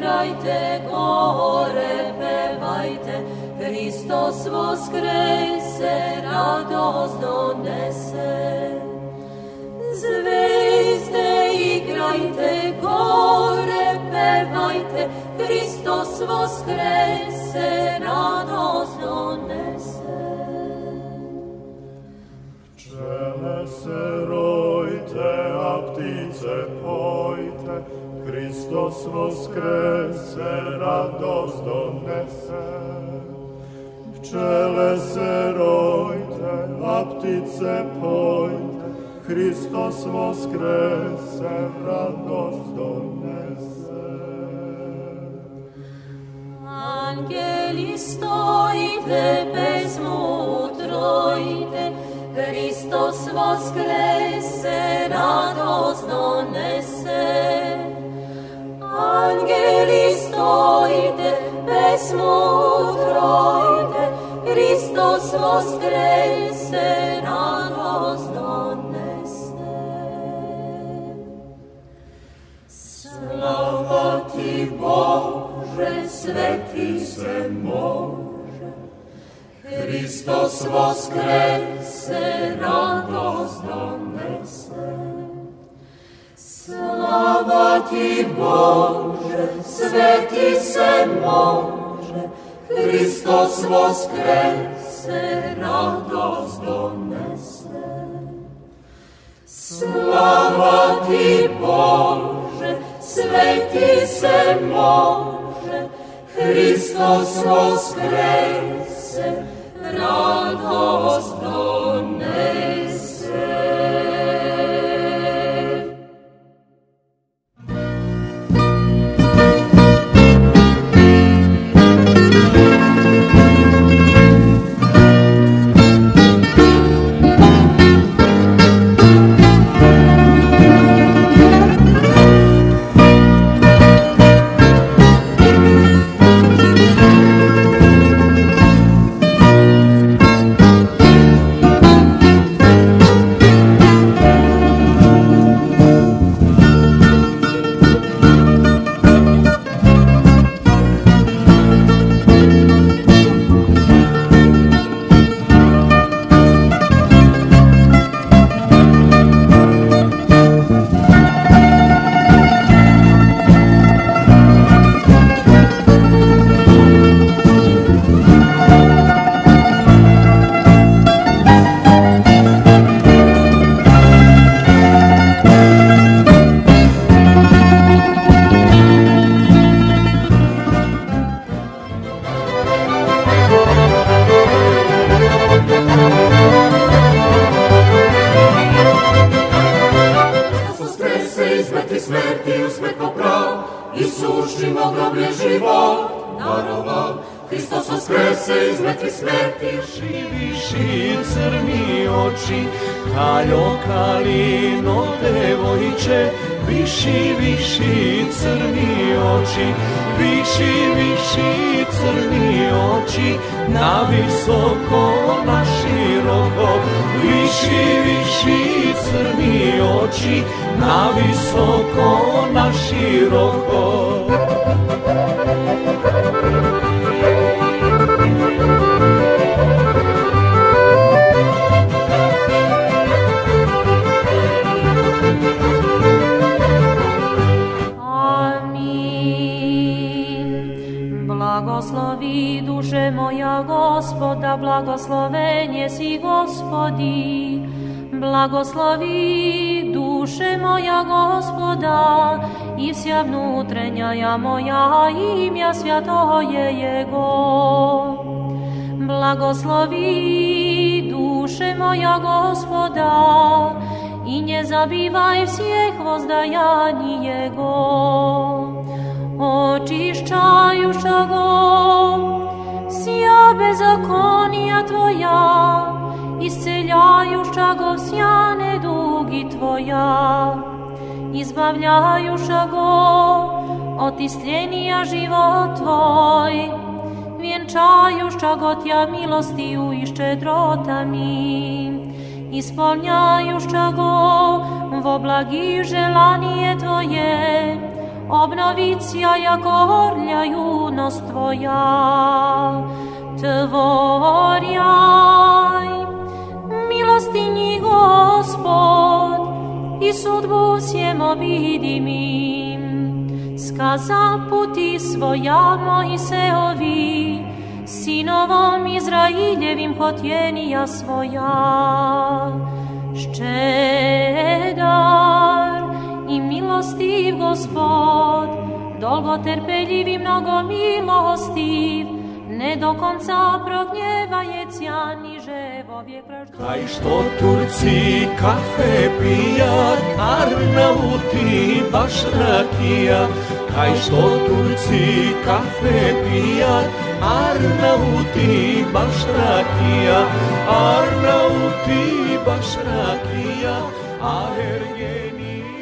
igrajte, gore pevajte, Hristos voskrese, radost donese. Zvezde igrajte, gore pevajte, Hristos voskrese, radost donese. Pčele se rojte, a ptice pojte, Hristos voskrese, radost donese. Pčele se rojte, a ptice pojte, Hristos voskrese, radost donese. Angeli stojite, pesmu trojite, Hristos voskrese, radost donese. Angeli stojite, pesmu trojite, Hristos voskrese, radost donese. Slava ti Bože, sveti se može, Hristos voskrese, radost donese. Slava ti Bože, sveti se može, Hristos voskrese, radost donese. Slava ti Bože, sveti se može, Hristos voskrese, radost donese. Hristos voskrese iz mrtvih smrti. Viši crni oči, kaljo kalino devojče, viši crni oči, viši crni oči, na visoko, na široko, viši crni oči, na visoko, na široko. Blagoslovi duše moja Gospoda, blagosloven jesi Gospodi. Blagoslovi duše moja Gospoda i vsja внутренняя moja, imja svjatoje Jego. Blagoslovi duše moja Gospoda i nie zabivaj всех воздаянь Jego. Očišćajuša go vsja bezakonija Tvoja, isceljajuša go vsja nedugi Tvoja, izbavljajuša go od istljenija život Tvoj, vjenčajuša go Tja milostiju i ščedrotami, ispolnjajuša go vo blagi želanije Tvoje, obnovit sjaja korlja junost Tvoja. Tvorjaj, milostinji Gospod, i sudbu всем обидимим. Сказа пути своя Моисеови, sinovom Izrailjevim hotjenija svoja. Ščedar i milostiv Gospod, dolgoterpeljiv i mnogo milostiv, ne do konca prognjevajecja niže vovijek praždu. Kaj što Turci kafe pijat, Arnauti baš rakija. Kaj što Turci kafe pijat, Arnauti baš rakija. Arnauti baš rakija, a Ergeni